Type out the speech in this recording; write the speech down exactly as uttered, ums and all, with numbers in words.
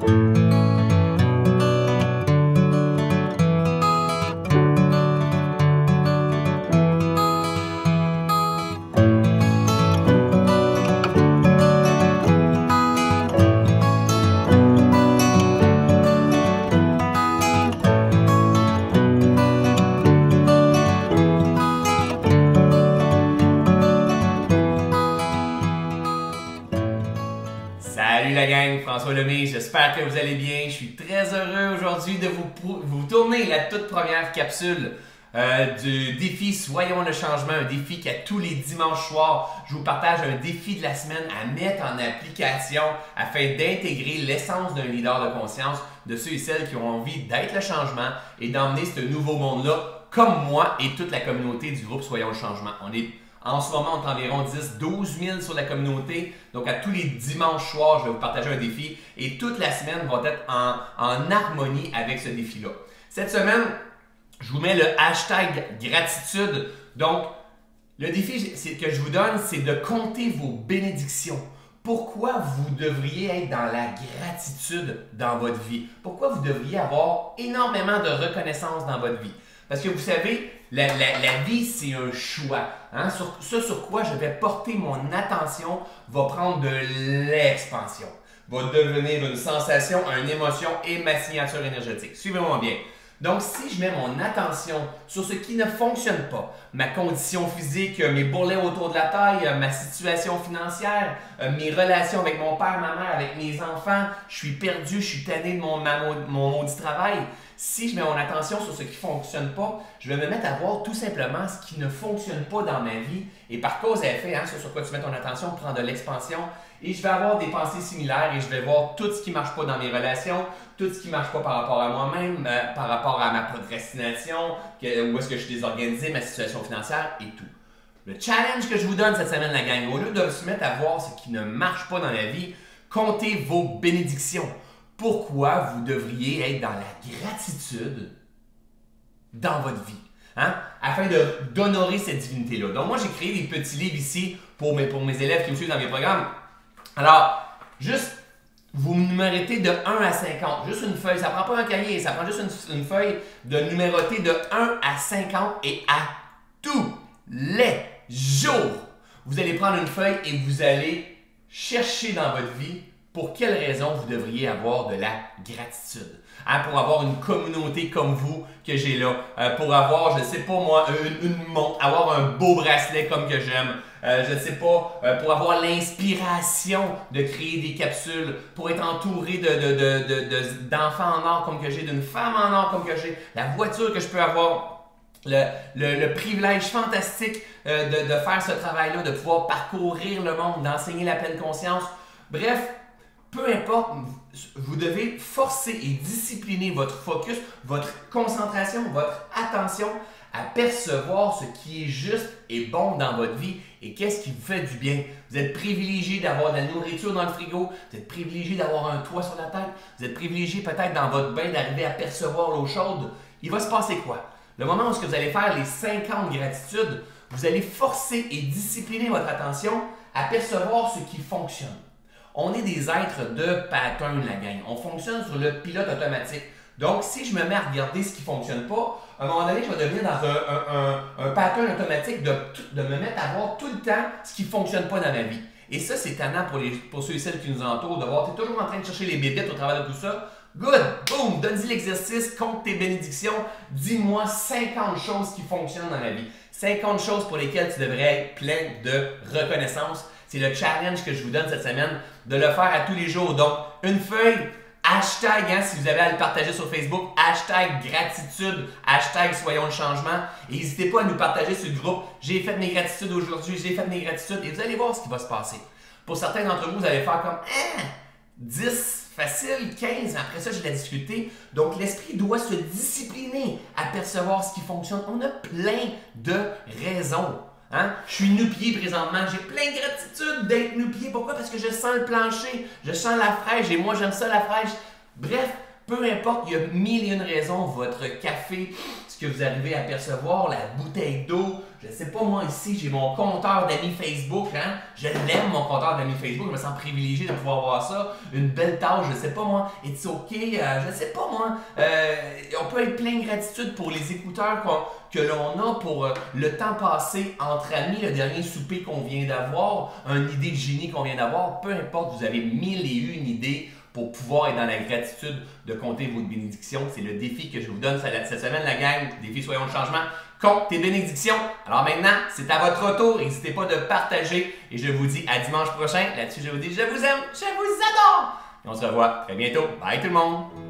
Salut la gang, François Lemay, j'espère que vous allez bien. Je suis très heureux aujourd'hui de vous, vous tourner la toute première capsule euh, du défi Soyons le changement, un défi qu'à tous les dimanches soirs, je vous partage un défi de la semaine à mettre en application afin d'intégrer l'essence d'un leader de conscience, de ceux et celles qui ont envie d'être le changement et d'emmener ce nouveau monde-là comme moi et toute la communauté du groupe Soyons le changement. On est En ce moment, on est environ dix à douze mille sur la communauté. Donc, à tous les dimanches soirs, je vais vous partager un défi et toute la semaine va être en, en harmonie avec ce défi-là. Cette semaine, je vous mets le hashtag gratitude. Donc, le défi que je vous donne, c'est de compter vos bénédictions. Pourquoi vous devriez être dans la gratitude dans votre vie? Pourquoi vous devriez avoir énormément de reconnaissance dans votre vie? Parce que vous savez, la, la, la vie, c'est un choix. Hein? Sur, ce sur quoi je vais porter mon attention va prendre de l'expansion, va devenir une sensation, une émotion et ma signature énergétique. Suivez-moi bien. Donc, si je mets mon attention sur ce qui ne fonctionne pas, ma condition physique, mes bourrelets autour de la taille, ma situation financière, mes relations avec mon père, ma mère, avec mes enfants, je suis perdu, je suis tanné de mon, ma, mon maudit travail. Si je mets mon attention sur ce qui ne fonctionne pas, je vais me mettre à voir tout simplement ce qui ne fonctionne pas dans ma vie. Et par cause à effet, hein, ce sur quoi tu mets ton attention prend de l'expansion. Et je vais avoir des pensées similaires et je vais voir tout ce qui ne marche pas dans mes relations, tout ce qui ne marche pas par rapport à moi-même, euh, par rapport à ma procrastination, que, où est-ce que je suis désorganisé, ma situation financière et tout. Le challenge que je vous donne cette semaine, la gang, au lieu de se mettre à voir ce qui ne marche pas dans la vie, comptez vos bénédictions. Pourquoi vous devriez être dans la gratitude dans votre vie, hein? Afin d'honorer cette divinité-là. Donc moi, j'ai créé des petits livres ici pour mes, pour mes élèves qui me suivent dans mes programmes. Alors, juste, vous numérotez de un à cinquante, juste une feuille, ça ne prend pas un cahier, ça prend juste une, une feuille de numéroter de un à cinquante et à tous les jours, vous allez prendre une feuille et vous allez chercher dans votre vie pour quelles raisons vous devriez avoir de la gratitude. Hein, pour avoir une communauté comme vous que j'ai là, euh, pour avoir, je ne sais pas moi, une, une montre, avoir un beau bracelet comme que j'aime, euh, je ne sais pas, euh, pour avoir l'inspiration de créer des capsules, pour être entouré de, de, de, de, de, d'enfants en or comme que j'ai, d'une femme en or comme que j'ai, la voiture que je peux avoir, le, le, le privilège fantastique euh, de, de faire ce travail-là, de pouvoir parcourir le monde, d'enseigner la pleine conscience. Bref, peu importe, vous devez forcer et discipliner votre focus, votre concentration, votre attention à percevoir ce qui est juste et bon dans votre vie et qu'est-ce qui vous fait du bien. Vous êtes privilégié d'avoir de la nourriture dans le frigo, vous êtes privilégié d'avoir un toit sur la tête, vous êtes privilégié peut-être dans votre bain d'arriver à percevoir l'eau chaude. Il va se passer quoi? Le moment où vous allez faire les cinquante gratitudes, vous allez forcer et discipliner votre attention à percevoir ce qui fonctionne. On est des êtres de pattern, la gang. On fonctionne sur le pilote automatique. Donc, si je me mets à regarder ce qui ne fonctionne pas, à un moment donné, je vais devenir dans un, un, un, un pattern automatique de, de me mettre à voir tout le temps ce qui ne fonctionne pas dans ma vie. Et ça, c'est tannant pour, les, pour ceux et celles qui nous entourent, de voir, tu es toujours en train de chercher les bébites au travers de tout ça. Good! Boom! Donne-y l'exercice, compte tes bénédictions. Dis-moi cinquante choses qui fonctionnent dans la vie. cinquante choses pour lesquelles tu devrais être plein de reconnaissance. C'est le challenge que je vous donne cette semaine, de le faire à tous les jours. Donc, une feuille, hashtag, hein, si vous avez à le partager sur Facebook, hashtag gratitude, hashtag soyons le changement. Et n'hésitez pas à nous partager sur le groupe. J'ai fait mes gratitudes aujourd'hui, j'ai fait mes gratitudes. Et vous allez voir ce qui va se passer. Pour certains d'entre vous, vous allez faire comme hein, dix, facile, quinze. Après ça, j'ai de la difficulté. Donc, l'esprit doit se discipliner à percevoir ce qui fonctionne. On a plein de raisons. Hein? Je suis nu-pied présentement, j'ai plein de gratitude d'être nu-pied. Pourquoi? Parce que je sens le plancher, je sens la fraîche et moi j'aime ça la fraîche. Bref, peu importe, il y a mille et une raisons. Votre café, que vous arrivez à percevoir, la bouteille d'eau. Je ne sais pas, moi ici, j'ai mon compteur d'amis Facebook. Hein? Je l'aime, mon compteur d'amis Facebook. Je me sens privilégié de pouvoir voir ça. Une belle tâche, je ne sais pas moi. It's OK, euh, je ne sais pas moi. Euh, on peut être plein de gratitude pour les écouteurs qu'on, que l'on a, pour euh, le temps passé entre amis, le dernier souper qu'on vient d'avoir, une idée de génie qu'on vient d'avoir. Peu importe, vous avez mille et une idées pour pouvoir être dans la gratitude de compter votre bénédiction. C'est le défi que je vous donne cette semaine, la gang. Défi Soyons le changement. Compte tes bénédictions. Alors maintenant, c'est à votre tour. N'hésitez pas de partager. Et je vous dis à dimanche prochain. Là-dessus, je vous dis je vous aime, je vous adore. Et on se revoit très bientôt. Bye tout le monde.